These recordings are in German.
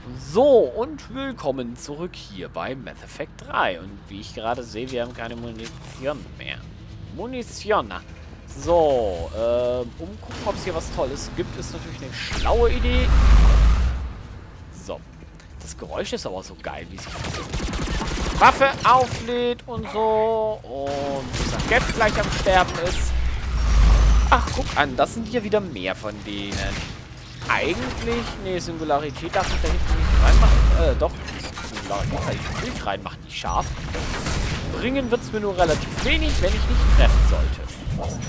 So, und willkommen zurück hier bei Mass Effect 3. Und wie ich gerade sehe, wir haben keine Munition mehr. Munition. So, umgucken, ob es hier was Tolles gibt, ist natürlich eine schlaue Idee. So, das Geräusch ist aber so geil, wie sich die Waffe auflädt und so. Und unser Gap gleich am Sterben ist. Ach, guck an, das sind hier wieder mehr von denen. Eigentlich, nee, Singularität darf ich da hinten nicht reinmachen. Doch, Singularität kann ich nicht reinmachen, die scharf. Bringen wird es mir nur relativ wenig, wenn ich nicht treffen sollte.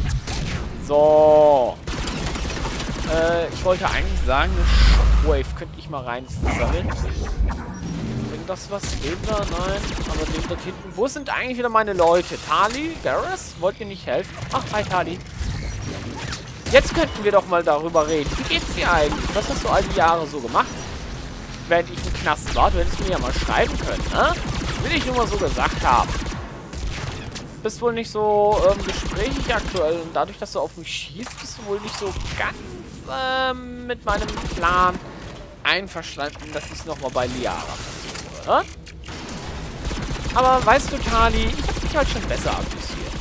So. Ich wollte eigentlich sagen, eine Shockwave könnte ich mal reinsammeln. Bringt das was? Den da? Nein. Aber den dort hinten. Wo sind eigentlich wieder meine Leute? Tali? Garrus? Wollt ihr nicht helfen? Ach, hi Tali. Jetzt könnten wir doch mal darüber reden. Wie geht's dir eigentlich? Was hast du all die Jahre so gemacht? Während ich im Knast war, du hättest mir ja mal schreiben können, ne? Will ich nur mal so gesagt haben. Bist wohl nicht so gesprächig aktuell und dadurch, dass du auf mich schießt, bist du wohl nicht so ganz mit meinem Plan einverstanden, dass ich es nochmal bei Liara versuche. Aber weißt du, Tali, ich hab dich halt schon besser amüsiert.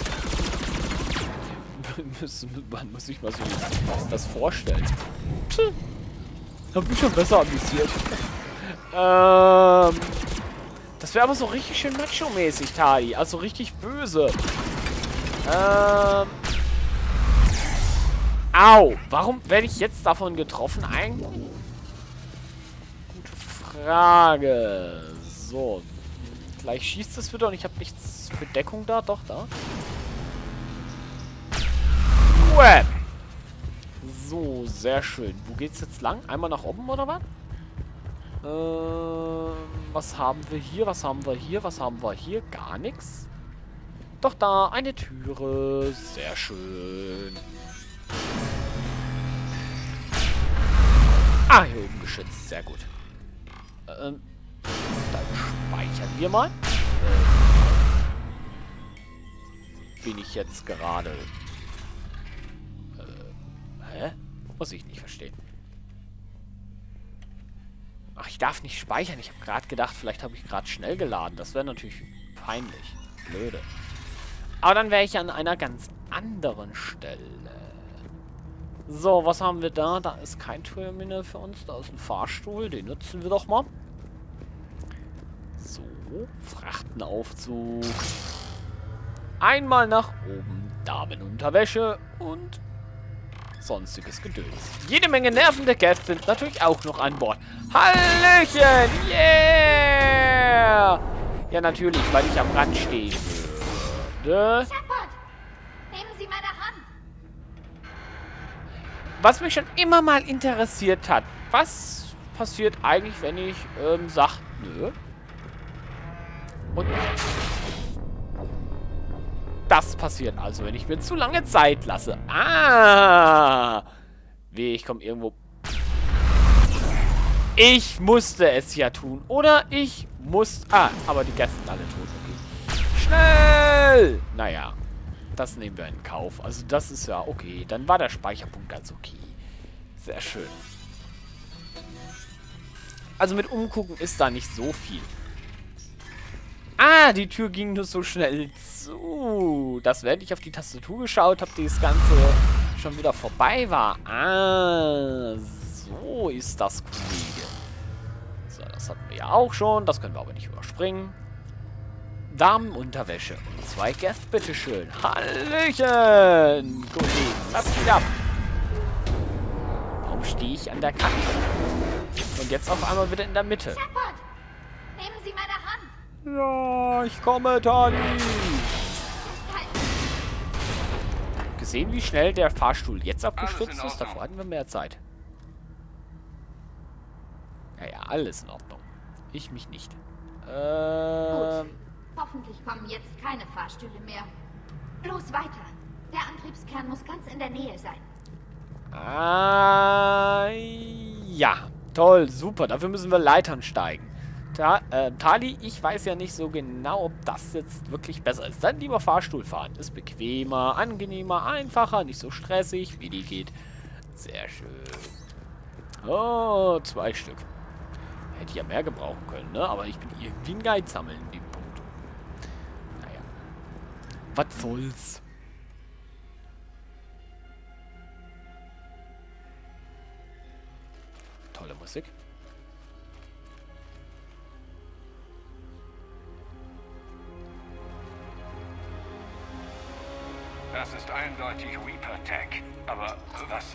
Man muss sich mal so das vorstellen. Hab mich schon besser amüsiert. Das wäre aber so richtig schön macho-mäßig, Tali. Also richtig böse. Au! Warum werde ich jetzt davon getroffen eigentlich? Gute Frage. So. Gleich schießt es wieder und ich habe nichts für Deckung da. Doch, da. So, sehr schön. Wo geht's jetzt lang? Einmal nach oben oder was? Was haben wir hier? Was haben wir hier? Was haben wir hier? Gar nichts. Doch da, eine Türe. Sehr schön. Ah, hier oben geschützt. Sehr gut. Dann speichern wir mal. Bin ich jetzt gerade... Hä? Muss ich nicht verstehen. Ach, ich darf nicht speichern. Ich habe gerade gedacht, vielleicht habe ich gerade schnell geladen. Das wäre natürlich peinlich. Blöde. Aber dann wäre ich an einer ganz anderen Stelle. So, was haben wir da? Da ist kein Terminal für uns. Da ist ein Fahrstuhl. Den nutzen wir doch mal. So, Frachtenaufzug. Einmal nach oben. Damenunterwäsche und... sonstiges Gedöns. Jede Menge nervende Gäste sind natürlich auch noch an Bord. Hallöchen! Yeah! Ja, natürlich, weil ich am Rand stehen würde. Shepard! Nehmen Sie meine Hand! Was mich schon immer mal interessiert hat. Was passiert eigentlich, wenn ich sag, nö? Und das passiert also, wenn ich mir zu lange Zeit lasse. Ah! Weh, ich komme irgendwo... Ich musste es ja tun. Oder ich muss... Ah, aber die Gäste sind alle tot. Okay. Schnell! Naja, das nehmen wir in Kauf. Also das ist ja okay. Dann war der Speicherpunkt ganz okay. Sehr schön. Also mit umgucken ist da nicht so viel. Ah, die Tür ging nur so schnell zu. Das, während ich auf die Tastatur geschaut habe, das Ganze schon wieder vorbei war. Ah, so ist das, Kollege. So, das hatten wir ja auch schon. Das können wir aber nicht überspringen. Damenunterwäsche und 2 Gäste, bitteschön. Hallöchen, Kollegen. Lass mich ab. Warum stehe ich an der Kante? Und jetzt auf einmal wieder in der Mitte. Shepard! Nehmen Sie meine Hand! Ja, ich komme, Tali. Gesehen, wie schnell der Fahrstuhl jetzt abgestürzt ist? Davor hatten wir mehr Zeit. Naja, alles in Ordnung. Ich mich nicht. Gut. Hoffentlich kommen jetzt keine Fahrstühle mehr. Bloß weiter. Der Antriebskern muss ganz in der Nähe sein. Ah, ja. Toll, super. Dafür müssen wir Leitern steigen. Tali, ich weiß ja nicht so genau, ob das jetzt wirklich besser ist. Dann lieber Fahrstuhl fahren. Ist bequemer, angenehmer, einfacher, nicht so stressig, wie die geht. Sehr schön. Oh, 2 Stück. Hätte ich ja mehr gebrauchen können, ne? Aber ich bin irgendwie ein Geizsammel in dem Punkt. Naja. Was soll's? Tolle Musik. Das ist eindeutig Reaper-Tech. Aber was?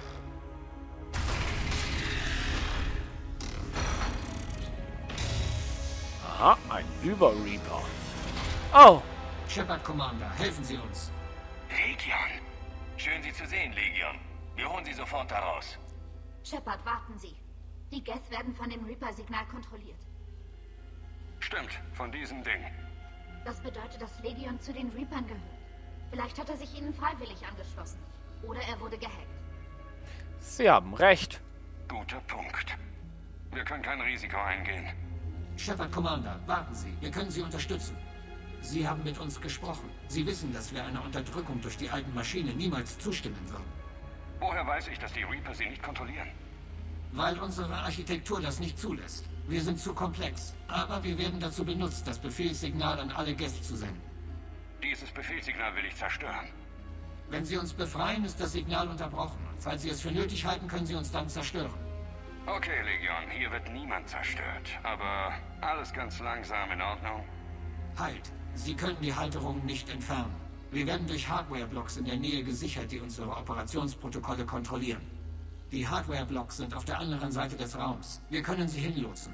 Aha, ein Über-Reaper. Oh! Shepard Commander, helfen Sie uns. Legion. Schön, Sie zu sehen, Legion. Wir holen Sie sofort da raus. Shepard, warten Sie. Die Geth werden von dem Reaper-Signal kontrolliert. Stimmt, von diesem Ding. Das bedeutet, dass Legion zu den Reapern gehört. Vielleicht hat er sich ihnen freiwillig angeschlossen. Oder er wurde gehackt. Sie haben recht. Guter Punkt. Wir können kein Risiko eingehen. Shepard Commander, warten Sie. Wir können Sie unterstützen. Sie haben mit uns gesprochen. Sie wissen, dass wir einer Unterdrückung durch die alten Maschinen niemals zustimmen würden. Woher weiß ich, dass die Reaper sie nicht kontrollieren? Weil unsere Architektur das nicht zulässt. Wir sind zu komplex. Aber wir werden dazu benutzt, das Befehlssignal an alle Gäste zu senden. Dieses Befehlssignal will ich zerstören. Wenn Sie uns befreien, ist das Signal unterbrochen. Und falls Sie es für nötig halten, können Sie uns dann zerstören. Okay, Legion, hier wird niemand zerstört. Aber alles ganz langsam, in Ordnung? Halt! Sie können die Halterungen nicht entfernen. Wir werden durch Hardware-Blocks in der Nähe gesichert, die unsere Operationsprotokolle kontrollieren. Die Hardware-Blocks sind auf der anderen Seite des Raums. Wir können sie hinlotsen.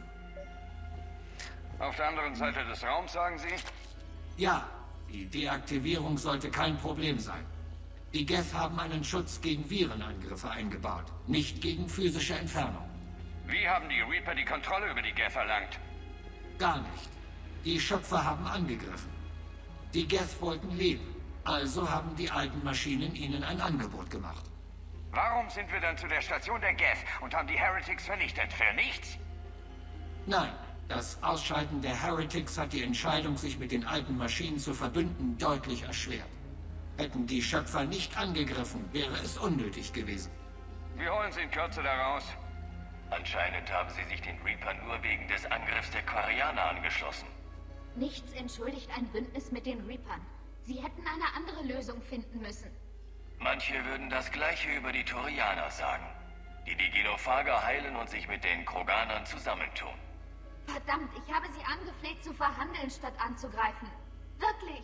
Auf der anderen Seite des Raums, sagen Sie? Ja, die Deaktivierung sollte kein Problem sein. Die Geth haben einen Schutz gegen Virenangriffe eingebaut, nicht gegen physische Entfernung. Wie haben die Reaper die Kontrolle über die Geth erlangt? Gar nicht. Die Schöpfer haben angegriffen. Die Geth wollten leben, also haben die alten Maschinen ihnen ein Angebot gemacht. Warum sind wir dann zu der Station der Geth und haben die Heretics vernichtet? Für nichts? Nein, das Ausschalten der Heretics hat die Entscheidung, sich mit den alten Maschinen zu verbünden, deutlich erschwert. Hätten die Schöpfer nicht angegriffen, wäre es unnötig gewesen. Wir holen sie in Kürze da raus. Anscheinend haben sie sich den Reapern nur wegen des Angriffs der Quarianer angeschlossen. Nichts entschuldigt ein Bündnis mit den Reapern. Sie hätten eine andere Lösung finden müssen. Manche würden das Gleiche über die Turianer sagen, die die Genophager heilen und sich mit den Kroganern zusammentun. Verdammt, ich habe sie angefleht zu verhandeln, statt anzugreifen. Wirklich.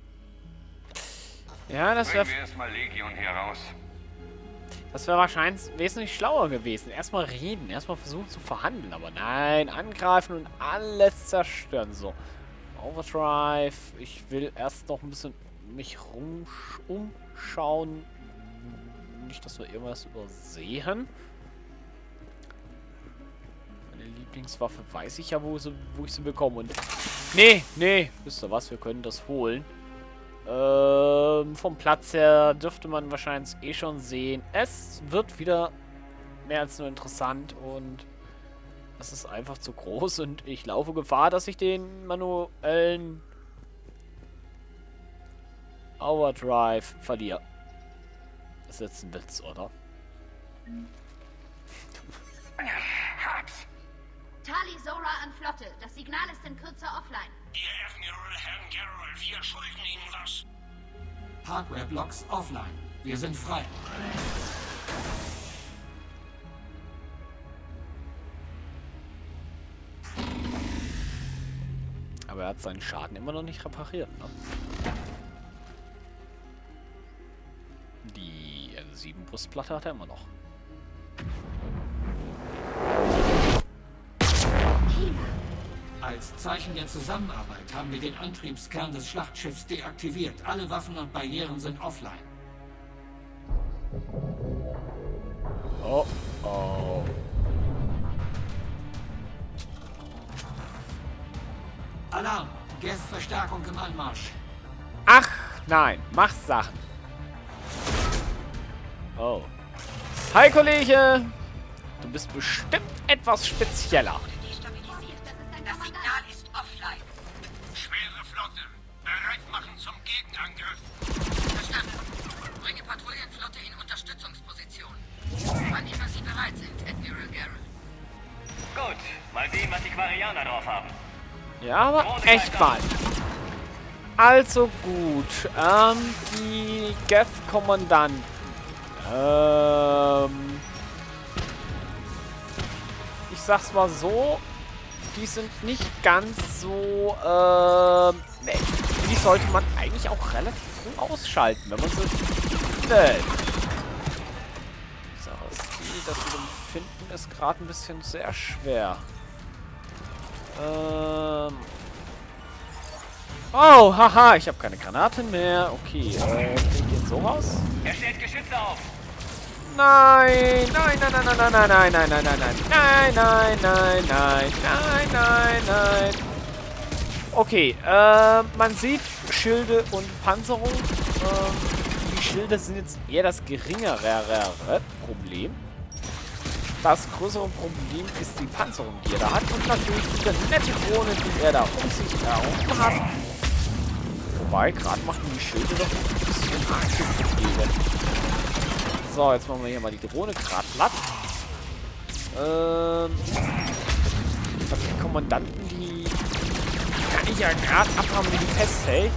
Ja, das Bringen wir erstmal Legion hier raus. wär wahrscheinlich wesentlich schlauer gewesen. Erstmal reden, erstmal versuchen zu verhandeln. Aber nein, angreifen und alles zerstören. So, Overdrive. Ich will erst noch ein bisschen mich umschauen. Nicht, dass wir irgendwas übersehen. Meine Lieblingswaffe weiß ich ja, wo ich sie bekomme. Und nee, wisst ihr was, wir können das holen. Vom Platz her dürfte man wahrscheinlich eh schon sehen. Es wird wieder mehr als nur interessant und es ist einfach zu groß und ich laufe Gefahr, dass ich den manuellen Overdrive verliere. Das ist jetzt ein Witz, oder? Hab's. Tali, Zora an Flotte. Das Signal ist in Kürze offline. Ihr Admiral, Herrn Garrel, wir schulden Ihnen was. Hardware-Blocks offline. Wir sind frei. Aber er hat seinen Schaden immer noch nicht repariert, ne? Die L7-Brustplatte hat er immer noch. Als Zeichen der Zusammenarbeit haben wir den Antriebskern des Schlachtschiffs deaktiviert. Alle Waffen und Barrieren sind offline. Oh, oh. Alarm! Geth-Verstärkung im Anmarsch. Ach, nein, mach Sachen. Oh. Hi, Kollege! Du bist bestimmt etwas spezieller. Das Signal ist offline. Schwere Flotte. Bereit machen zum Gegenangriff. Verstanden. Bringe Patrouillenflotte in Unterstützungsposition. Wann immer Sie bereit sind, Admiral Garrel. Gut, Mal sehen, was die Quarianer drauf haben. Ja, aber echt mal. Also gut. Die Geth-Kommandanten. Ich sag's mal so. Die sind nicht ganz so, nee. Die sollte man eigentlich auch relativ früh ausschalten, wenn man sie findet. So, das mit dem Finden ist gerade ein bisschen sehr schwer. Oh, haha, ich habe keine Granaten mehr. Okay, geht so raus. Er stellt Geschütze auf. Nein, nein, nein, nein, nein, nein, nein, nein, nein, nein, nein, nein, nein, nein, nein, nein, nein. Okay, man sieht Schilde und Panzerung. Die Schilde sind jetzt eher das geringere Problem. Das größere Problem ist die Panzerung, die er da hat. Und natürlich diese nette Krone, die er da um sich herum hat. Wobei, gerade machen die Schilde doch ein bisschen Probleme. So, jetzt machen wir hier mal die Drohne gerade platt. Die Kommandanten, die kann ich ja gerade abhaben, wie die festhält.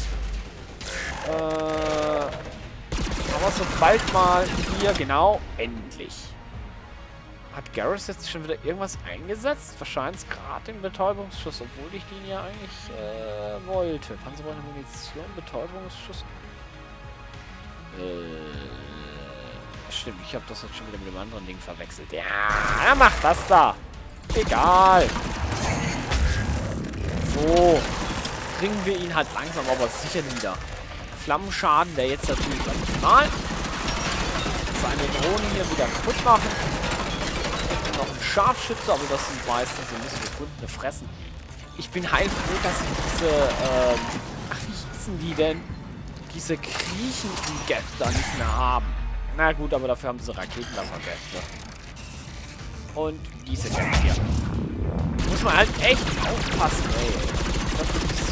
Aber sobald mal hier, genau, endlich. Hat Garrus jetzt schon wieder irgendwas eingesetzt? Wahrscheinlich gerade den Betäubungsschuss, obwohl ich den ja eigentlich wollte. Panzerbeine, Munition, Betäubungsschuss. Stimmt, ich habe das jetzt schon wieder mit dem anderen Ding verwechselt. Ja, er macht das da. Egal. So. Bringen wir ihn halt langsam, aber sicher nieder. Flammenschaden, der jetzt natürlich optimal. Seine Drohne hier wieder kaputt machen. Und noch ein Scharfschütze, aber das sind meistens so ein bisschen gefundene Fressen. Ich bin heilfroh, dass sie diese, ach, wie hießen die denn? Diese kriechenden Geth da nicht mehr haben. Na gut, aber dafür haben sie Raketenwerfer-Gäste. Und diese Geth hier. Muss man halt echt aufpassen, ey. Das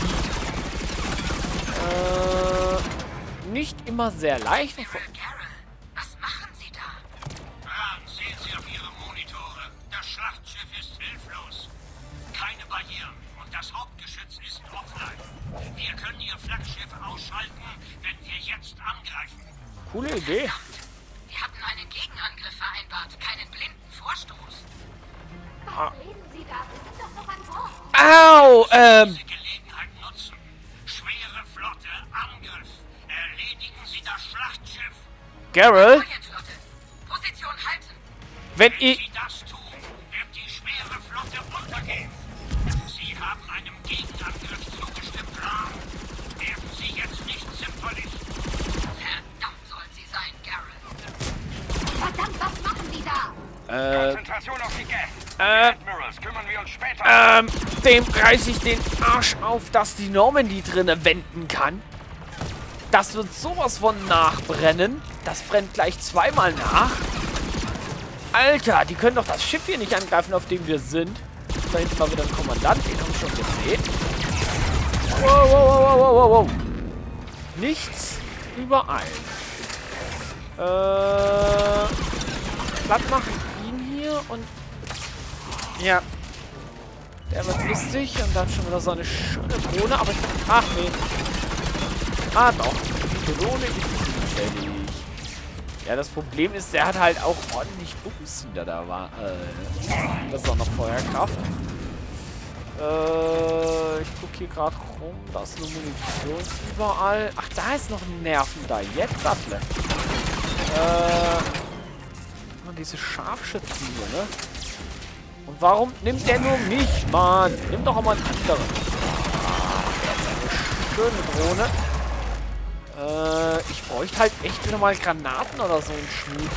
ist nicht immer sehr leicht. Was machen Sie da? Sehen Sie auf Ihre Monitore. Das Schlachtschiff ist hilflos. Keine Barrieren und das Hauptgeschütz ist offline. Wir können Ihr Flaggschiff ausschalten, wenn wir jetzt angreifen. Coole Idee. Wir hatten einen Gegenangriff vereinbart, keinen blinden Vorstoß. Was reden Sie da? Wir sind doch noch an Bord. Au, Diese Gelegenheit nutzen. Schwere Flotte, Angriff. Erledigen Sie das Schlachtschiff. Geralt, Feuerflotte. Position halten. wenn Wenn ich... Sie das tun, wird die schwere Flotte untergehen. Sie haben einem Gegenangriff zugestimmt, Ram. Werden Sie jetzt nicht zimperlich. Verdammt soll sie sein, Garrett. Verdammt, was machen Sie da? Konzentration auf die Geth. Die Admirals kümmern wir uns später. Dem reiße ich den Arsch auf, dass die Normandy drinne wenden kann. Das wird sowas von nachbrennen. Das brennt gleich zweimal nach. Alter, die können doch das Schiff hier nicht angreifen, auf dem wir sind. Da hinten war wieder ein Kommandant, den haben wir schon gesehen. Wow, wow, wow, wow, wow, wow. Nichts überall. Platt machen ihn hier und... Ja. Der wird lustig und dann schon wieder so eine schöne Drohne, aber... Ach nee. Ah doch. Die Drohne ist zufällig. Ja, das Problem ist, der hat halt auch ordentlich Bums wieder da war. Das ist auch noch Feuerkraft. Ich gucke hier gerade rum. Da ist eine Munition überall. Ach, da ist noch ein Nerven da. Jetzt Sattle. Diese Scharfschützen hier, ne? Und warum nimmt der nur mich, Mann? Nimm doch auch mal einen anderen. Schöne Drohne. Ich bräuchte halt echt wieder mal Granaten oder so ein Schmutz.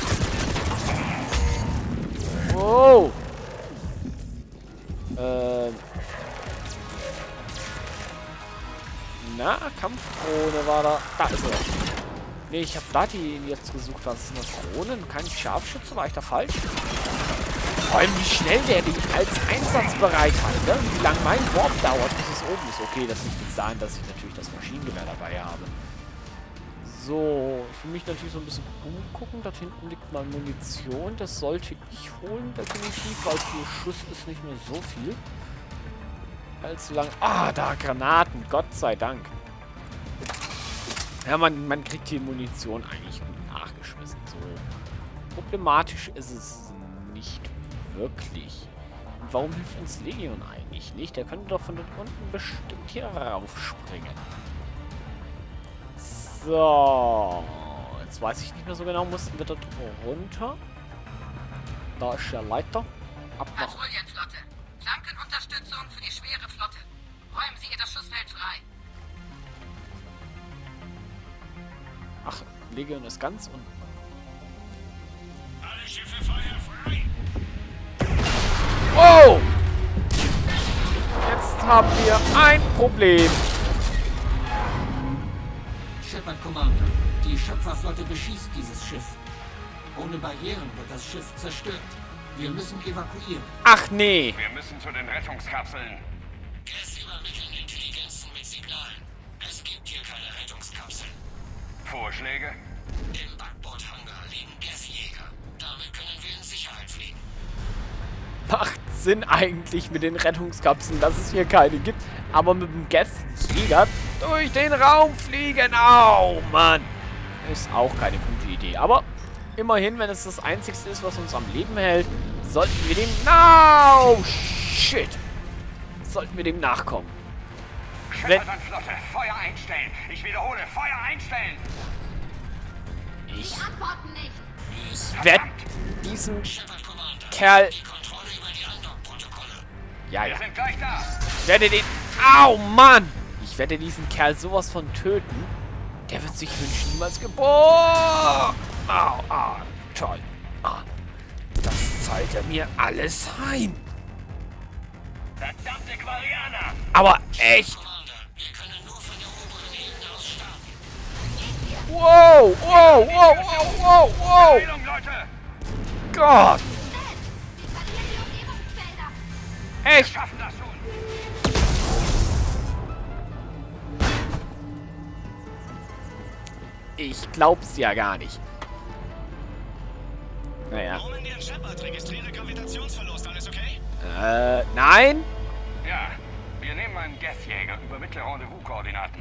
Wow. Na, Kampfdrohne war da. Da ist er. Ne, ich habe da die jetzt gesucht. Was ist eine Drohne? Kein Scharfschütze? War ich da falsch? Vor allem, wie schnell der die als einsatzbereit hat, ne? Wie lange mein Warp dauert, bis es oben ist. Okay, das liegt jetzt dahin, dass ich natürlich das Maschinengewehr dabei habe. So, ich will mich natürlich so ein bisschen umgucken. Da hinten liegt mal Munition. Das sollte ich holen, definitiv, weil für Schuss ist nicht mehr so viel. Allzu lang. Ah, da Granaten. Gott sei Dank. Ja, man kriegt hier Munition eigentlich gut nachgeschmissen. So problematisch ist es nicht wirklich. Und warum hilft uns Legion eigentlich nicht? Der könnte doch von dort unten bestimmt hier raufspringen. So. Jetzt weiß ich nicht mehr so genau. Mussten wir dort runter? Da ist der Leiter. Ab nach... Patrouillenflotte. Flankenunterstützung für die schwere Flotte. Räumen Sie ihr das Schussfeld frei. Ach, Legion ist ganz unten. Alle Schiffe feuerfrei! Oh! Jetzt haben wir ein Problem. Shepard Commander, die Schöpferflotte beschießt dieses Schiff. Ohne Barrieren wird das Schiff zerstört. Wir müssen evakuieren. Ach nee. Wir müssen zu den Rettungskapseln. Gas übermitteln Intelligenzen mit Signalen. Es gibt hier keine Rettungskapseln. Vorschläge? Im Backbordhangar liegen Gasjäger. Damit können wir in Sicherheit fliegen. Macht Sinn eigentlich mit den Rettungskapseln, dass es hier keine gibt. Aber mit dem Gasjäger durch den Raum fliegen. Oh, Mann. Ist auch keine gute Idee. Aber immerhin, wenn es das Einzige ist, was uns am Leben hält, sollten wir dem... No! Shit! Sollten wir dem nachkommen. Shepard und Flotte, Feuer einstellen. Ich wiederhole, Feuer einstellen. Ich Die antworten nicht. werde diesen Shepard Commander, Kerl... die Kontrolle über die Andock-Protokolle. Ja, Wir ja. sind gleich da. Ich werde den... Au, Mann! Ich werde diesen Kerl sowas von töten. Der wird sich wünschen, niemals geboren. Au, ah, toll. Ah, das zahlt er mir alles heim. Verdammte Quarianer. Aber echt. Commander, wir können nur von der oberen Ebene aus starten. Wow, wow, wow, wow, wow, wow. Heilung, Leute. Gott. Sie verlieren die Umgebungsfelder. Wir Echt. schaffen das schon. Ich glaub's ja gar nicht. Naja. Roman dir Shepard, registriere Gravitationsverlust, alles okay? Nein. Ja, wir nehmen einen Gasjäger. Übermittle Rendezvous-Koordinaten.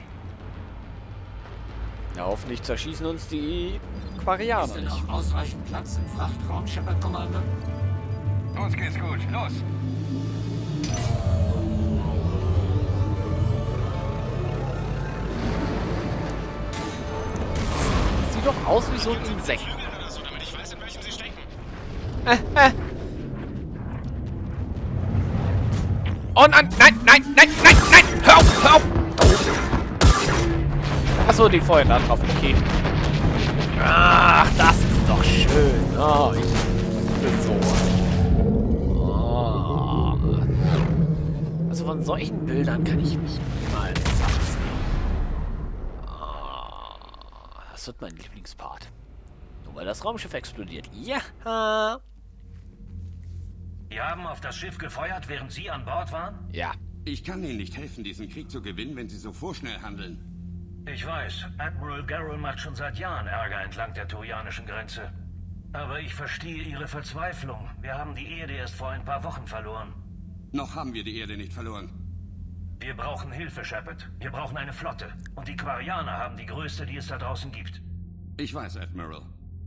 Ja, hoffentlich zerschießen uns die Ist Quarianer denn nicht. noch ausreichend Platz im Frachtraum, Shepard Commander? Uns geht's gut. Los. Sieht doch aus wie so ein Insekt. Flügel oder so, damit ich weiß, in welchem sie stecken. Oh nein, nein, nein, nein, nein, nein! Hör auf, hör auf! Achso, die feuern da drauf, okay. Ach, das ist doch schön. Oh, ich bin so. Oh. Also von solchen Bildern kann ich mich niemals absehen. Oh, das wird mein Lieblingspart. Nur weil das Raumschiff explodiert. Ja. Die haben auf das Schiff gefeuert, während Sie an Bord waren? Ja. Ich kann Ihnen nicht helfen, diesen Krieg zu gewinnen, wenn Sie so vorschnell handeln. Ich weiß, Admiral Garrel macht schon seit Jahren Ärger entlang der turianischen Grenze. Aber ich verstehe Ihre Verzweiflung. Wir haben die Erde erst vor ein paar Wochen verloren. Noch haben wir die Erde nicht verloren. Wir brauchen Hilfe, Shepard. Wir brauchen eine Flotte. Und die Quarianer haben die größte, die es da draußen gibt. Ich weiß, Admiral.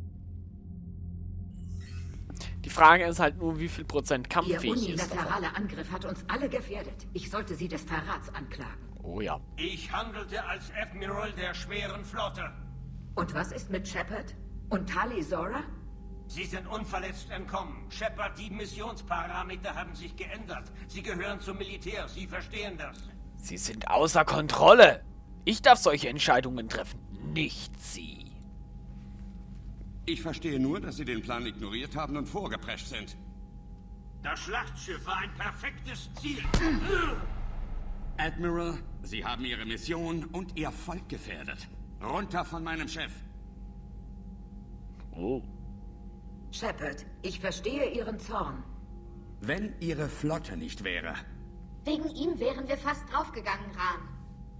Die Frage ist halt nur, wie viel Prozent Ihr kampffähig ist davon. unilateraler Angriff hat uns alle gefährdet. Ich sollte Sie des Verrats anklagen. Oh ja. Ich handelte als Admiral der schweren Flotte. Und was ist mit Shepard? Und Tali Zora? Sie sind unverletzt entkommen. Shepard, die Missionsparameter haben sich geändert. Sie gehören zum Militär. Sie verstehen das. Sie sind außer Kontrolle. Ich darf solche Entscheidungen treffen, nicht Sie. Ich verstehe nur, dass Sie den Plan ignoriert haben und vorgeprescht sind. Das Schlachtschiff war ein perfektes Ziel. Admiral, Sie haben Ihre Mission und Ihr Volk gefährdet. Runter von meinem Chef. Oh. Shepard, ich verstehe Ihren Zorn. Wenn Ihre Flotte nicht wäre. Wegen ihm wären wir fast draufgegangen, Rahn.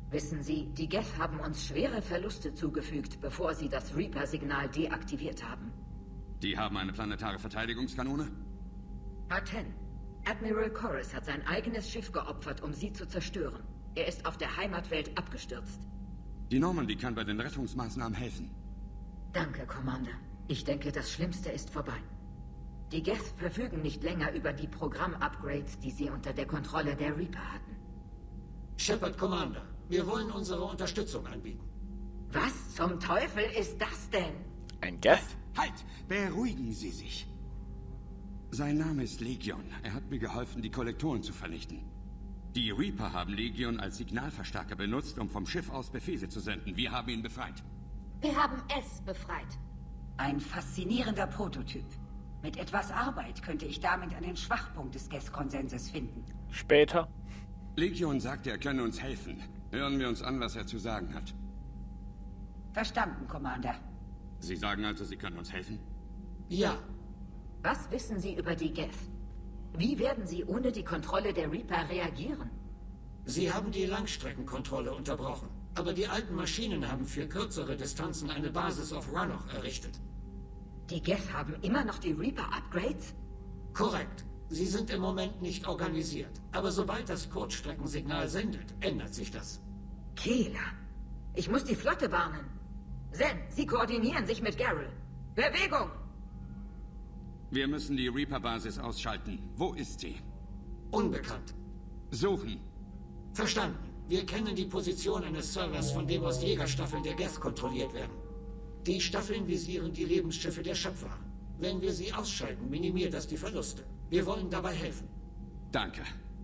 Wissen Sie, die Geth haben uns schwere Verluste zugefügt, bevor sie das Reaper-Signal deaktiviert haben. Die haben eine planetare Verteidigungskanone? A10. Admiral Corus hat sein eigenes Schiff geopfert, um sie zu zerstören. Er ist auf der Heimatwelt abgestürzt. Die Normandy kann bei den Rettungsmaßnahmen helfen. Danke, Commander. Ich denke, das Schlimmste ist vorbei. Die Geth verfügen nicht länger über die Programm-Upgrades, die sie unter der Kontrolle der Reaper hatten. Shepard, Commander, wir wollen unsere Unterstützung anbieten. Was zum Teufel ist das denn? Ein Geth? Halt! Beruhigen Sie sich. Sein Name ist Legion. Er hat mir geholfen, die Kollektoren zu vernichten. Die Reaper haben Legion als Signalverstärker benutzt, um vom Schiff aus Befehle zu senden. Wir haben ihn befreit. Wir haben es befreit. Ein faszinierender Prototyp. Mit etwas Arbeit könnte ich damit einen Schwachpunkt des Geth-Konsenses finden. Später. Legion sagte, er könne uns helfen. Hören wir uns an, was er zu sagen hat. Verstanden, Commander. Sie sagen also, Sie können uns helfen? Ja, Was wissen Sie über die Geth? Wie werden sie ohne die Kontrolle der Reaper reagieren? sie haben die Langstreckenkontrolle unterbrochen. Aber die alten Maschinen haben für kürzere Distanzen eine Basis auf Rannoch errichtet. Die Geth haben immer noch die Reaper-Upgrades? Korrekt. Sie sind im Moment nicht organisiert. Aber sobald das Kurzstreckensignal sendet, ändert sich das. Kehler. Ich muss die Flotte warnen. Zen, Sie koordinieren sich mit Garrel. Bewegung! Wir müssen die Reaper-Basis ausschalten. Wo ist sie? Unbekannt. Suchen. Verstanden. Wir kennen die Position eines Servers, von dem aus Jägerstaffeln der Geth kontrolliert werden. Die Staffeln visieren die Lebensschiffe der Schöpfer. Wenn wir sie ausschalten, minimiert das die Verluste. Wir wollen dabei helfen. Danke.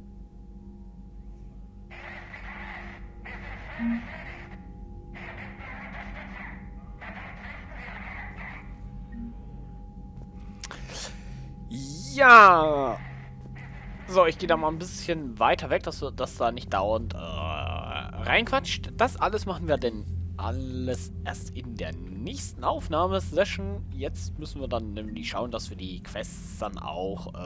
Ja. So, ich gehe da mal ein bisschen weiter weg, dass da nicht dauernd reinquatscht. Das alles machen wir denn alles erst in der nächsten Aufnahmesession. Jetzt müssen wir dann nämlich schauen, dass wir die Quests dann auch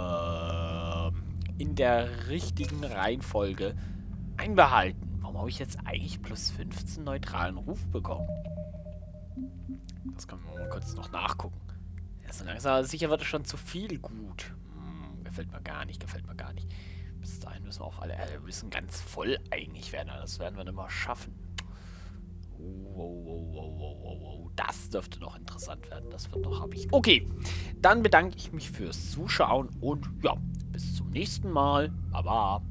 in der richtigen Reihenfolge einbehalten. Warum habe ich jetzt eigentlich plus 15 neutralen Ruf bekommen? Das können wir mal kurz noch nachgucken. Ja, so langsam sicher wird es schon zu viel gut. Gefällt mir gar nicht, gefällt mir gar nicht. Bis dahin müssen wir auf alle müssen ganz voll eigentlich werden. Das werden wir nicht mal schaffen. Das dürfte noch interessant werden. Das wird noch, habe ich. Okay, dann bedanke ich mich fürs Zuschauen und ja, bis zum nächsten Mal. Baba.